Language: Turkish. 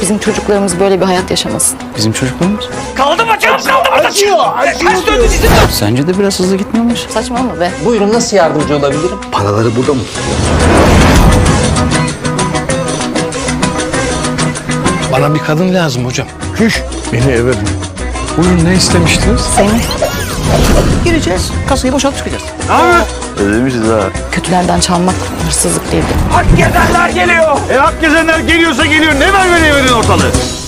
Bizim çocuklarımız böyle bir hayat yaşamasın. Bizim çocuklarımız. Kaldı bacağım, kaldı bacağım. Ters döndü dizim. Sence de biraz hızlı gitmiyormuş. Saçmalama be. Buyurun, nasıl yardımcı olabilirim? Paraları burada mı? Bana bir kadın lazım hocam. Küş. Beni eve dön. Bugün ne istemiştiniz? Seni Gireceğiz, kasayı boşaltıp çıkacağız. Ödemişiz ha. kötülerden çalmak hırsızlık değildir. Hak gezenler geliyor. Hak gezenler geliyorsa geliyor. Ne var böyle evinin ortalığı?